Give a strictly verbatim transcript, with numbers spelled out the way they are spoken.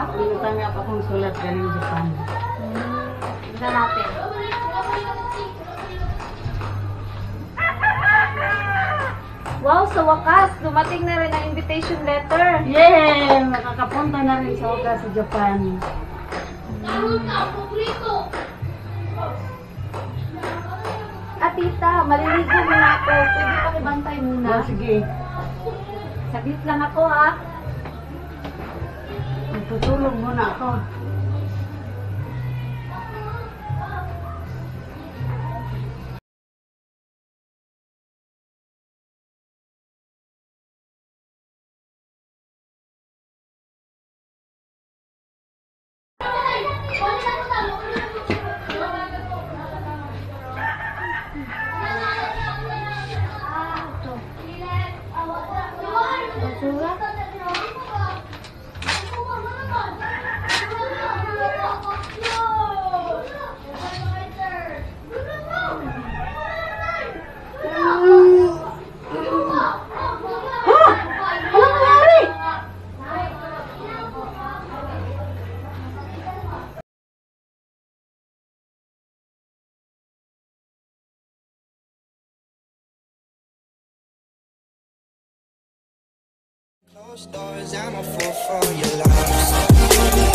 Tinutangap akong sulat galing Japan. Hmm. Tignan natin. Wow, sa wakas, dumating na rin ang invitation letter. Yeah! Makakapunta na rin sa wakas sa Japan. Ah, tita, maliligo muna ako. Pwede pa ibantay muna. Ah, sige. Saglit lang ako, ha? Magtutulog muna ako. Basura? Closed doors, I'm a fool for your love.